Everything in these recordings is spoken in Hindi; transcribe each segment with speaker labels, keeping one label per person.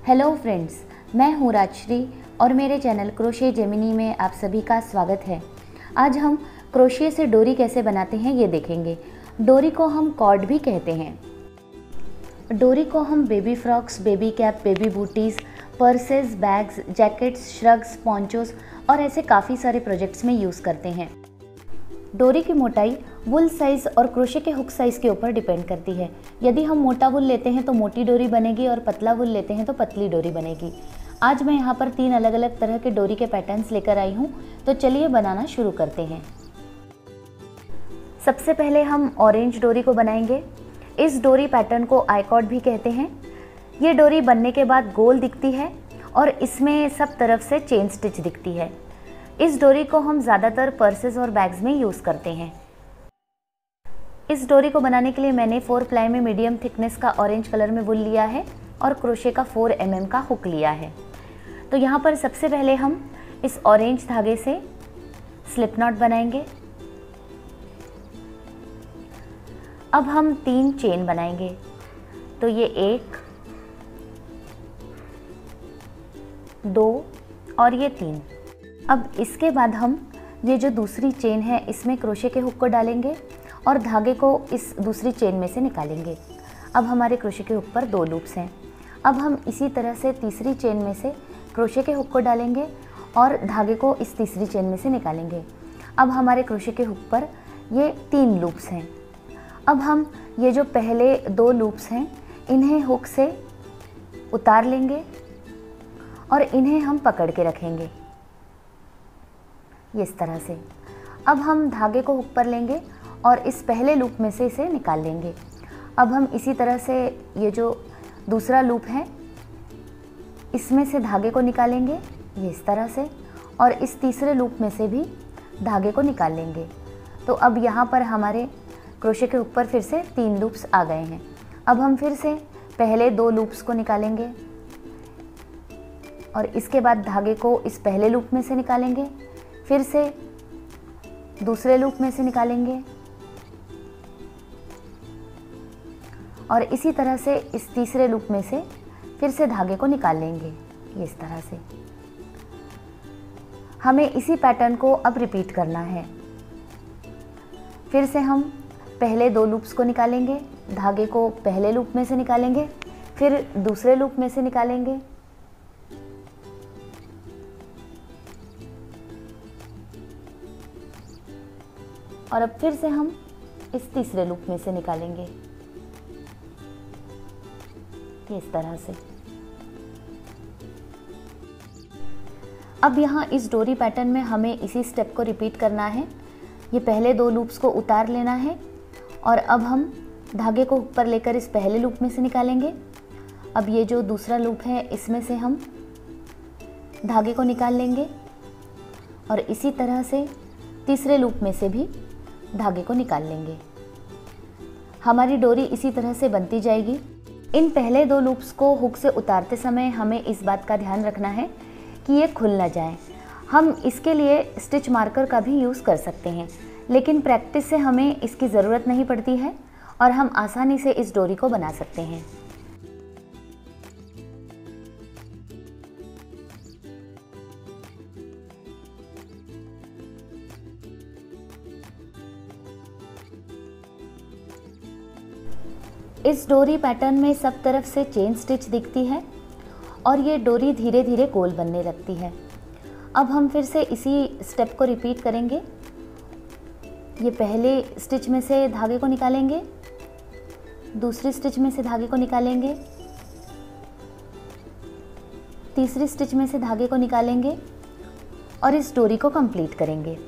Speaker 1: हेलो फ्रेंड्स, मैं हूँ राजश्री और मेरे चैनल क्रोशे जेमिनी में आप सभी का स्वागत है। आज हम क्रोशिया से डोरी कैसे बनाते हैं ये देखेंगे। डोरी को हम कॉर्ड भी कहते हैं। डोरी को हम baby frocks, baby cap, baby booties, purses, bags, jackets, shrugs, ponchos और ऐसे काफ़ी सारे प्रोजेक्ट्स में यूज़ करते हैं। डोरी की मोटाई वुल साइज़ और क्रोशे के हुक साइज़ के ऊपर डिपेंड करती है। यदि हम मोटा वुल लेते हैं तो मोटी डोरी बनेगी और पतला वुल लेते हैं तो पतली डोरी बनेगी। आज मैं यहाँ पर 3 अलग अलग तरह के डोरी के पैटर्न्स लेकर आई हूँ, तो चलिए बनाना शुरू करते हैं। सबसे पहले हम ऑरेंज डोरी को बनाएंगे। इस डोरी पैटर्न को आई कॉर्ड भी कहते हैं। ये डोरी बनने के बाद गोल दिखती है और इसमें सब तरफ से चेन स्टिच दिखती है। इस डोरी को हम ज़्यादातर पर्सेस और बैग्स में यूज़ करते हैं। इस डोरी को बनाने के लिए मैंने 4 प्लाई में मीडियम थिकनेस का ऑरेंज कलर में वुल लिया है और क्रोशे का 4 mm का हुक लिया है। तो यहाँ पर सबसे पहले हम इस ऑरेंज धागे से स्लिप नॉट बनाएंगे। अब हम 3 चेन बनाएंगे। तो ये 1, 2 और ये 3। अब इसके बाद हम ये जो दूसरी चेन है इसमें क्रोशे के हुक को डालेंगे और धागे को इस दूसरी चेन में से निकालेंगे। अब हमारे क्रोशे के हुक पर 2 लूप्स हैं। अब हम इसी तरह से तीसरी चेन में से क्रोशे के हुक को डालेंगे और धागे को इस तीसरी चेन में से निकालेंगे। अब हमारे क्रोशे के हुक पर ये 3 लूप्स हैं। अब हम ये जो पहले 2 लूप्स हैं इन्हें हुक से उतार लेंगे और इन्हें हम पकड़ के रखेंगे इस तरह से। अब हम धागे को हुक पर लेंगे और इस पहले लूप में से इसे निकाल लेंगे। अब हम इसी तरह से ये जो दूसरा लूप है इसमें से धागे को निकालेंगे ये इस तरह से, और इस तीसरे लूप में से भी धागे को निकाल लेंगे। तो अब यहाँ पर हमारे क्रोशे के ऊपर फिर से 3 लूप्स आ गए हैं। अब हम फिर से पहले 2 लूप्स को निकालेंगे और इसके बाद धागे को इस पहले लूप में से निकालेंगे, फिर से दूसरे लूप में से निकालेंगे और इसी तरह से इस तीसरे लूप में से फिर से धागे को निकाल लेंगे इस तरह से। हमें इसी पैटर्न को अब रिपीट करना है। फिर से हम पहले 2 लूप्स को निकालेंगे, धागे को पहले लूप में से निकालेंगे, फिर दूसरे लूप में से निकालेंगे और अब फिर से हम इस तीसरे लूप में से निकालेंगे इस तरह से। अब यहाँ इस डोरी पैटर्न में हमें इसी स्टेप को रिपीट करना है। ये पहले 2 लूप्स को उतार लेना है और अब हम धागे को ऊपर लेकर इस पहले लूप में से निकालेंगे। अब ये जो दूसरा लूप है इसमें से हम धागे को निकाल लेंगे और इसी तरह से तीसरे लूप में से भी धागे को निकाल लेंगे। हमारी डोरी इसी तरह से बनती जाएगी। इन पहले 2 लूप्स को हुक से उतारते समय हमें इस बात का ध्यान रखना है कि ये खुल ना जाए। हम इसके लिए स्टिच मार्कर का भी यूज़ कर सकते हैं, लेकिन प्रैक्टिस से हमें इसकी ज़रूरत नहीं पड़ती है और हम आसानी से इस डोरी को बना सकते हैं। इस डोरी पैटर्न में सब तरफ से चेन स्टिच दिखती है और ये डोरी धीरे धीरे गोल बनने लगती है। अब हम फिर से इसी स्टेप को रिपीट करेंगे। ये पहले स्टिच में से धागे को निकालेंगे, दूसरी स्टिच में से धागे को निकालेंगे, तीसरी स्टिच में से धागे को निकालेंगे और इस डोरी को कंप्लीट करेंगे।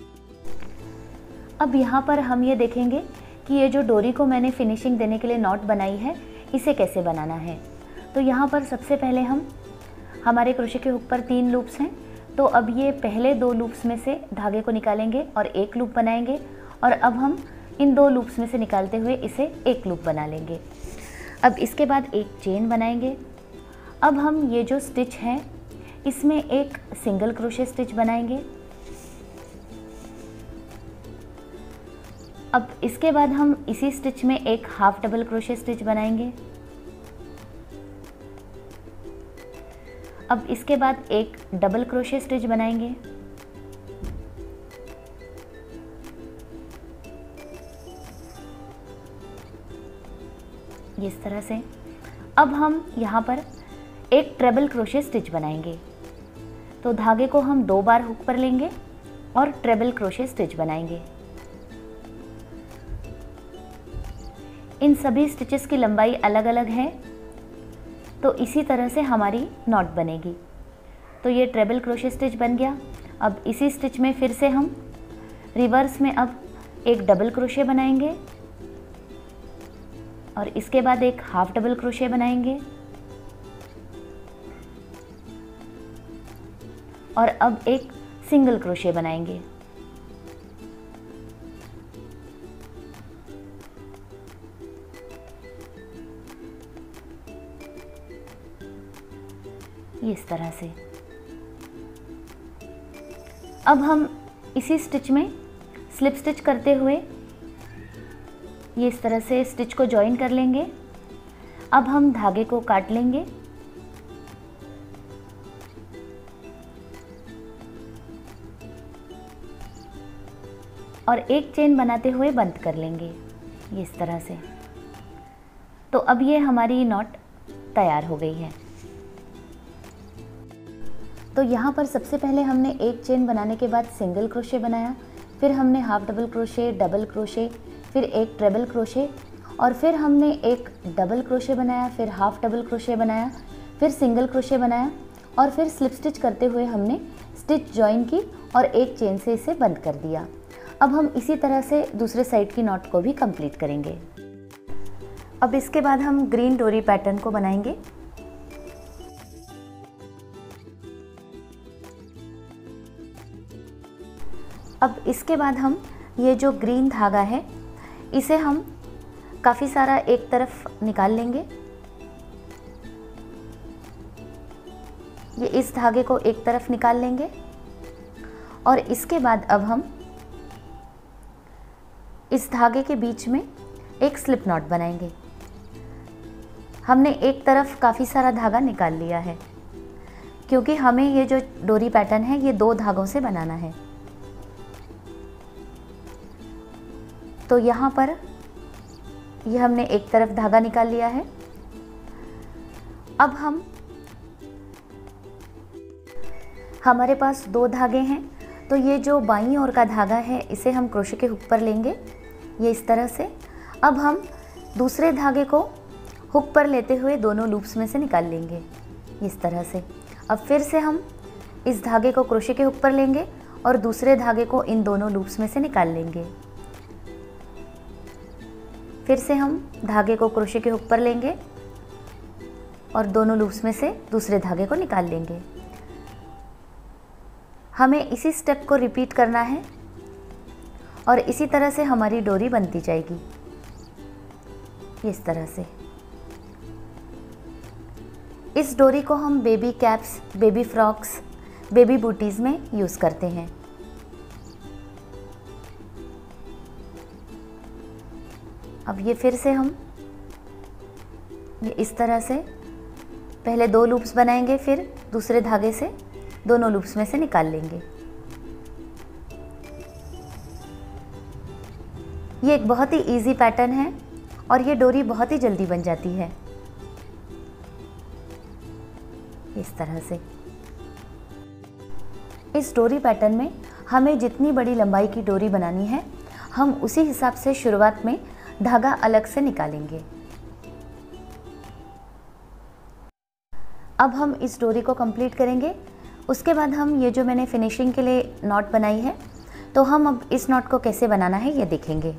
Speaker 1: अब यहाँ पर हम ये देखेंगे कि ये जो डोरी को मैंने फिनिशिंग देने के लिए नॉट बनाई है इसे कैसे बनाना है। तो यहाँ पर सबसे पहले हमारे क्रोशे के हुक पर 3 लूप्स हैं। तो अब ये पहले 2 लूप्स में से धागे को निकालेंगे और 1 लूप बनाएंगे और अब हम इन 2 लूप्स में से निकालते हुए इसे 1 लूप बना लेंगे। अब इसके बाद एक चेन बनाएंगे। अब हम ये जो स्टिच है इसमें एक सिंगल क्रोशे स्टिच बनाएंगे। अब इसके बाद हम इसी स्टिच में एक हाफ डबल क्रोशे स्टिच बनाएंगे। अब इसके बाद एक डबल क्रोशे स्टिच बनाएंगे। इस तरह से। अब हम यहाँ पर एक ट्रेबल क्रोशे स्टिच बनाएंगे। तो धागे को हम 2 बार हुक पर लेंगे और ट्रेबल क्रोशे स्टिच बनाएंगे। इन सभी स्टिचेस की लंबाई अलग अलग है, तो इसी तरह से हमारी नॉट बनेगी। तो ये ट्रेबल क्रोशे स्टिच बन गया। अब इसी स्टिच में फिर से हम रिवर्स में अब एक डबल क्रोशे बनाएंगे और इसके बाद एक हाफ डबल क्रोशे बनाएंगे और अब एक सिंगल क्रोशे बनाएंगे। इस तरह से। अब हम इसी स्टिच में स्लिप स्टिच करते हुए ये इस तरह से स्टिच को जॉइन कर लेंगे। अब हम धागे को काट लेंगे और एक चेन बनाते हुए बंद कर लेंगे इस तरह से। तो अब ये हमारी नॉट तैयार हो गई है। तो यहाँ पर सबसे पहले हमने एक चेन बनाने के बाद सिंगल क्रोशे बनाया, फिर हमने half double crochet, double crochet, फिर एक ट्रेबल क्रोशे और फिर हमने एक डबल क्रोशे बनाया, फिर हाफ डबल क्रोशे बनाया, फिर सिंगल क्रोशे बनाया और फिर स्लिप स्टिच करते हुए हमने स्टिच जॉइन की और एक चेन से इसे बंद कर दिया। अब हम इसी तरह से दूसरे साइड की नॉट को भी कंप्लीट करेंगे। अब इसके बाद हम ग्रीन डोरी पैटर्न को बनाएंगे। अब इसके बाद हम ये जो ग्रीन धागा है इसे हम काफ़ी सारा एक तरफ निकाल लेंगे। ये इस धागे को एक तरफ निकाल लेंगे और इसके बाद अब हम इस धागे के बीच में एक स्लिप नॉट बनाएंगे। हमने एक तरफ काफ़ी सारा धागा निकाल लिया है क्योंकि हमें ये जो डोरी पैटर्न है ये 2 धागों से बनाना है। तो यहाँ पर ये हमने एक तरफ धागा निकाल लिया है। अब हमारे पास 2 धागे हैं, तो ये जो बाईं ओर का धागा है इसे हम क्रोशे के हुक पर लेंगे ये इस तरह से। अब हम दूसरे धागे को हुक पर लेते हुए दोनों लूप्स में से निकाल लेंगे इस तरह से। अब फिर से हम इस धागे को क्रोशे के हुक पर लेंगे और दूसरे धागे को इन दोनों लूप्स में से निकाल लेंगे। फिर से हम धागे को क्रोशे के हुक पर लेंगे और दोनों लूप्स में से दूसरे धागे को निकाल लेंगे। हमें इसी स्टेप को रिपीट करना है और इसी तरह से हमारी डोरी बनती जाएगी इस तरह से। इस डोरी को हम baby caps, baby frocks, baby booties में यूज़ करते हैं। अब ये फिर से हम ये इस तरह से पहले 2 लूप्स बनाएंगे, फिर दूसरे धागे से दोनों लूप्स में से निकाल लेंगे। ये एक बहुत ही इजी पैटर्न है और ये डोरी बहुत ही जल्दी बन जाती है इस तरह से। इस डोरी पैटर्न में हमें जितनी बड़ी लंबाई की डोरी बनानी है हम उसी हिसाब से शुरुआत में धागा अलग से निकालेंगे। अब हम इस डोरी को कंप्लीट करेंगे। उसके बाद हम ये जो मैंने फिनिशिंग के लिए नॉट बनाई है तो हम अब इस नॉट को कैसे बनाना है ये देखेंगे।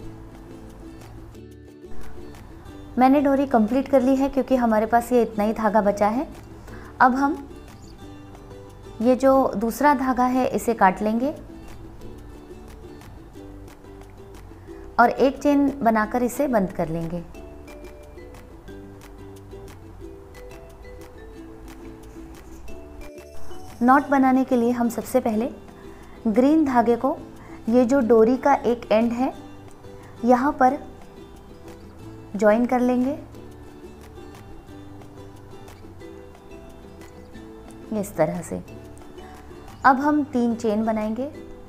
Speaker 1: मैंने डोरी कंप्लीट कर ली है क्योंकि हमारे पास ये इतना ही धागा बचा है। अब हम ये जो दूसरा धागा है इसे काट लेंगे और एक चेन बनाकर इसे बंद कर लेंगे। नॉट बनाने के लिए हम सबसे पहले ग्रीन धागे को ये जो डोरी का एक एंड है यहाँ पर जॉइन कर लेंगे इस तरह से। अब हम 3 चेन बनाएंगे,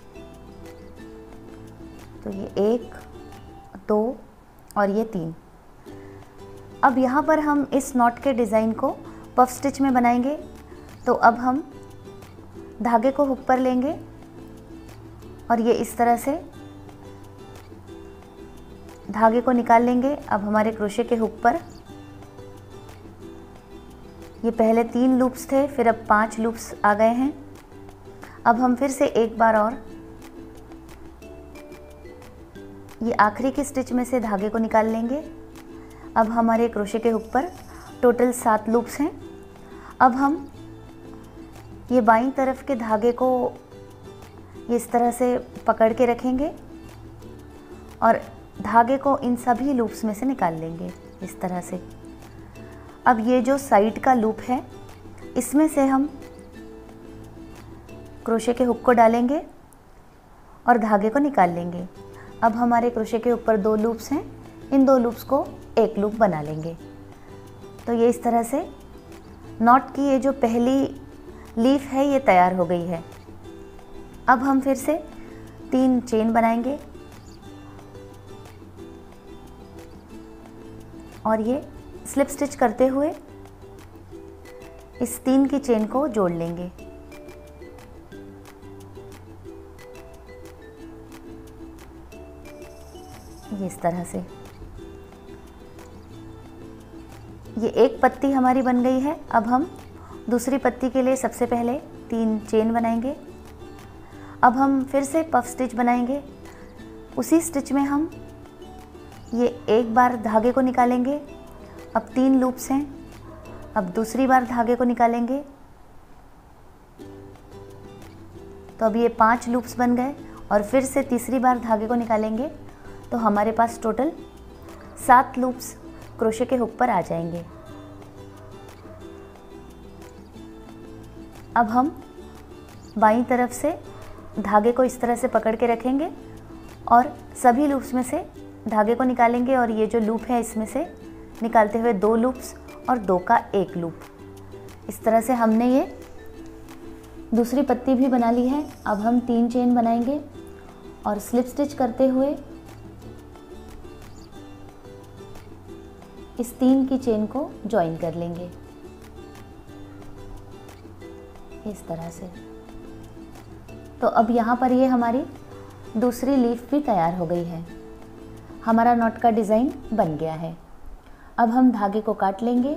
Speaker 1: तो ये 1 2 और ये 3। अब यहाँ पर हम इस नॉट के डिज़ाइन को पफ स्टिच में बनाएंगे, तो अब हम धागे को हुक पर लेंगे और ये इस तरह से धागे को निकाल लेंगे। अब हमारे क्रोशे के हुक पर ये पहले 3 लूप्स थे, फिर अब 5 लूप्स आ गए हैं। अब हम फिर से एक बार और ये आखिरी की स्टिच में से धागे को निकाल लेंगे। अब हमारे क्रोशे के हुक पर टोटल 7 लूप्स हैं। अब हम ये बाईं तरफ के धागे को इस तरह से पकड़ के रखेंगे और धागे को इन सभी लूप्स में से निकाल लेंगे इस तरह से। अब ये जो साइड का लूप है, इसमें से हम क्रोशे के हुक को डालेंगे और धागे को निकाल लेंगे। अब हमारे क्रोशे के ऊपर 2 लूप्स हैं, इन 2 लूप्स को एक लूप बना लेंगे। तो ये इस तरह से नॉट की ये जो पहली लीफ है ये तैयार हो गई है। अब हम फिर से 3 चेन बनाएंगे और ये स्लिप स्टिच करते हुए इस 3 की चेन को जोड़ लेंगे। ये इस तरह से ये एक पत्ती हमारी बन गई है। अब हम दूसरी पत्ती के लिए सबसे पहले 3 चेन बनाएंगे। अब हम फिर से पफ स्टिच बनाएंगे। उसी स्टिच में हम ये एक बार धागे को निकालेंगे। अब 3 लूप्स हैं। अब दूसरी बार धागे को निकालेंगे, तो अब ये 5 लूप्स बन गए और फिर से तीसरी बार धागे को निकालेंगे, तो हमारे पास टोटल 7 लूप्स क्रोशे के हुक पर आ जाएंगे। अब हम बाईं तरफ से धागे को इस तरह से पकड़ के रखेंगे और सभी लूप्स में से धागे को निकालेंगे और ये जो लूप है इसमें से निकालते हुए 2 लूप्स और 2 का 1 लूप। इस तरह से हमने ये दूसरी पत्ती भी बना ली है। अब हम 3 चेन बनाएंगे और स्लिप स्टिच करते हुए इस 3 की चेन को ज्वाइन कर लेंगे इस तरह से। तो अब यहाँ पर ये हमारी दूसरी लीफ भी तैयार हो गई है। हमारा नॉट का डिज़ाइन बन गया है। अब हम धागे को काट लेंगे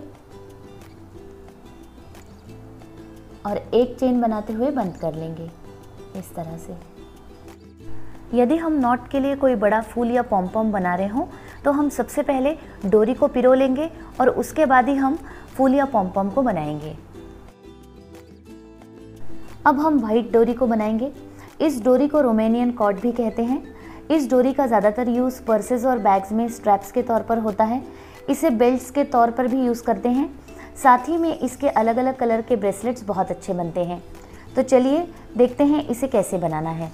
Speaker 1: और एक चेन बनाते हुए बंद कर लेंगे इस तरह से। यदि हम नॉट के लिए कोई बड़ा फूल या पॉम पॉम बना रहे हों तो हम सबसे पहले डोरी को पिरो लेंगे और उसके बाद ही हम फूल या पॉम पॉम को बनाएंगे। अब हम वाइट डोरी को बनाएंगे। इस डोरी को रोमेनियन कॉर्ड भी कहते हैं। इस डोरी का ज़्यादातर यूज़ पर्सेस और बैग्स में स्ट्रैप्स के तौर पर होता है। इसे बेल्ट्स के तौर पर भी यूज़ करते हैं। साथ ही में इसके अलग अलग कलर के ब्रेसलेट्स बहुत अच्छे बनते हैं। तो चलिए देखते हैं इसे कैसे बनाना है।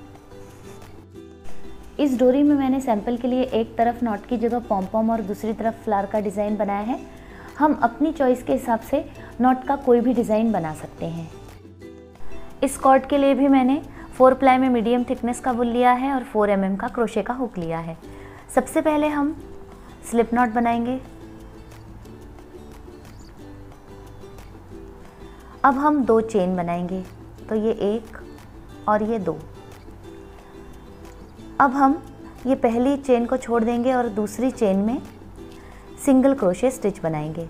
Speaker 1: इस डोरी में मैंने सैंपल के लिए एक तरफ नॉट की जगह पॉम पॉम और दूसरी तरफ फ्लावर का डिज़ाइन बनाया है। हम अपनी चॉइस के हिसाब से नॉट का कोई भी डिज़ाइन बना सकते हैं। इस कॉर्ड के लिए भी मैंने 4 प्लाई में मीडियम थिकनेस का वूल लिया है और 4 mm का क्रोशे का हुक लिया है। सबसे पहले हम स्लिप नॉट बनाएंगे। अब हम 2 चेन बनाएंगे, तो ये 1 और ये 2। अब हम ये पहली चेन को छोड़ देंगे और दूसरी चेन में सिंगल क्रोशे स्टिच बनाएंगे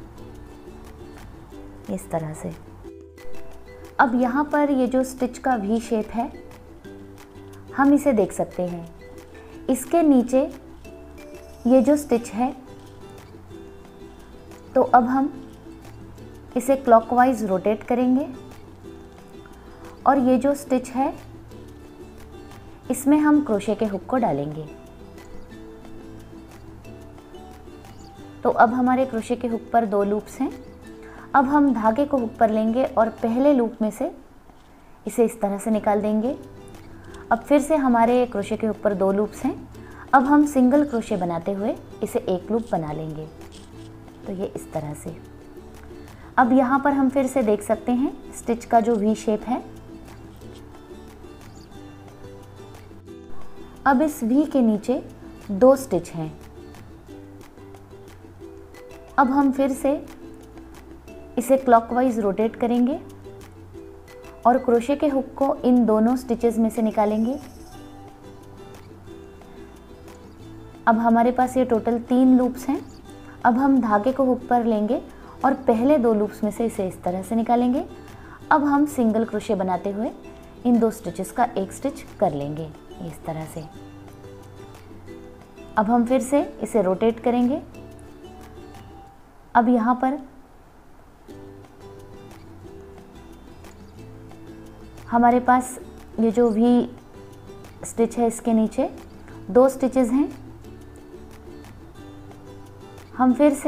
Speaker 1: इस तरह से। अब यहाँ पर ये जो स्टिच का वी शेप है हम इसे देख सकते हैं। इसके नीचे ये जो स्टिच है, तो अब हम इसे क्लॉकवाइज रोटेट करेंगे और ये जो स्टिच है इसमें हम क्रोशे के हुक को डालेंगे। तो अब हमारे क्रोशे के हुक पर 2 लूप्स हैं। अब हम धागे को हुक पर लेंगे और पहले लूप में से इसे इस तरह से निकाल देंगे। अब फिर से हमारे क्रोशे के हुक पर 2 लूप्स हैं। अब हम सिंगल क्रोशे बनाते हुए इसे एक लूप बना लेंगे, तो ये इस तरह से। अब यहाँ पर हम फिर से देख सकते हैं स्टिच का जो वी शेप है। अब इस वी के नीचे 2 स्टिच हैं। अब हम फिर से इसे क्लॉकवाइज रोटेट करेंगे और क्रोशे के हुक को इन दोनों स्टिचेस में से निकालेंगे। अब हमारे पास ये टोटल 3 लूप्स हैं। अब हम धागे को हुक पर लेंगे और पहले 2 लूप्स में से इसे इस तरह से निकालेंगे। अब हम सिंगल क्रोशे बनाते हुए इन 2 स्टिचेस का एक स्टिच कर लेंगे इस तरह से। अब हम फिर से इसे रोटेट करेंगे। अब यहाँ पर हमारे पास ये जो वी स्टिच है इसके नीचे 2 स्टिचेस हैं। हम फिर से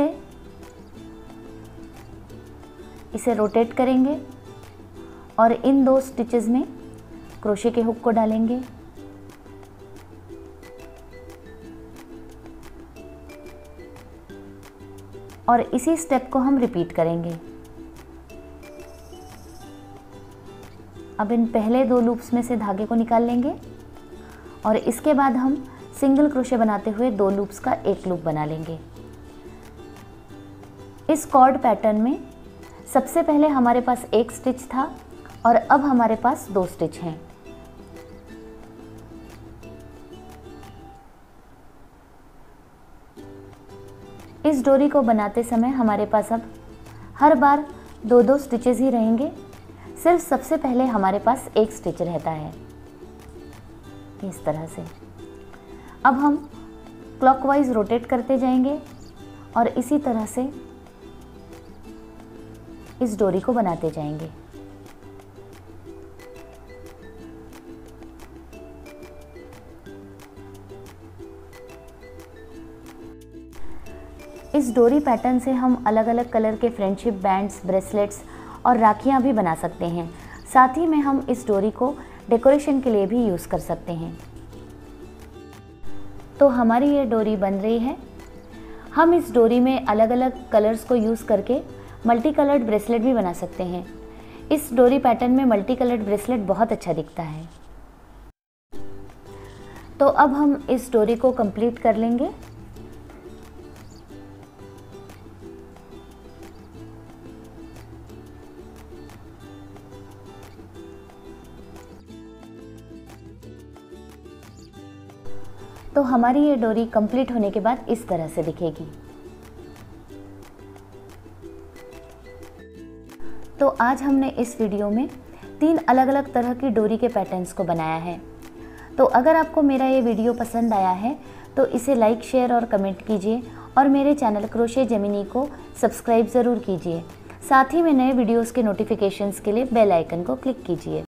Speaker 1: इसे रोटेट करेंगे और इन 2 स्टिचेस में क्रोशे के हुक को डालेंगे। और इसी स्टेप को हम रिपीट करेंगे। अब इन पहले 2 लूप्स में से धागे को निकाल लेंगे और इसके बाद हम सिंगल क्रोशे बनाते हुए 2 लूप्स का एक लूप बना लेंगे। इस कॉर्ड पैटर्न में सबसे पहले हमारे पास एक स्टिच था और अब हमारे पास 2 स्टिच हैं। इस डोरी को बनाते समय हमारे पास अब हर बार 2-2 स्टिचेस ही रहेंगे। सिर्फ सबसे पहले हमारे पास एक स्टिच रहता है इस तरह से। अब हम क्लॉकवाइज रोटेट करते जाएंगे और इसी तरह से इस डोरी को बनाते जाएंगे। इस डोरी पैटर्न से हम अलग अलग कलर के फ्रेंडशिप बैंड्स, ब्रेसलेट्स और राखियाँ भी बना सकते हैं। साथ ही में हम इस डोरी को डेकोरेशन के लिए भी यूज़ कर सकते हैं। तो हमारी ये डोरी बन रही है। हम इस डोरी में अलग अलग कलर्स को यूज़ करके मल्टी कलर्ड ब्रेसलेट भी बना सकते हैं। इस डोरी पैटर्न में मल्टी कलर्ड ब्रेसलेट बहुत अच्छा दिखता है। तो अब हम इस डोरी को कंप्लीट कर लेंगे। तो हमारी ये डोरी कंप्लीट होने के बाद इस तरह से दिखेगी। तो आज हमने इस वीडियो में 3 अलग अलग तरह की डोरी के पैटर्न्स को बनाया है। तो अगर आपको मेरा ये वीडियो पसंद आया है तो इसे लाइक, शेयर और कमेंट कीजिए और मेरे चैनल क्रोशे जेमिनी को सब्सक्राइब ज़रूर कीजिए। साथ ही में नए वीडियोस के नोटिफिकेशंस के लिए बेल आइकन को क्लिक कीजिए।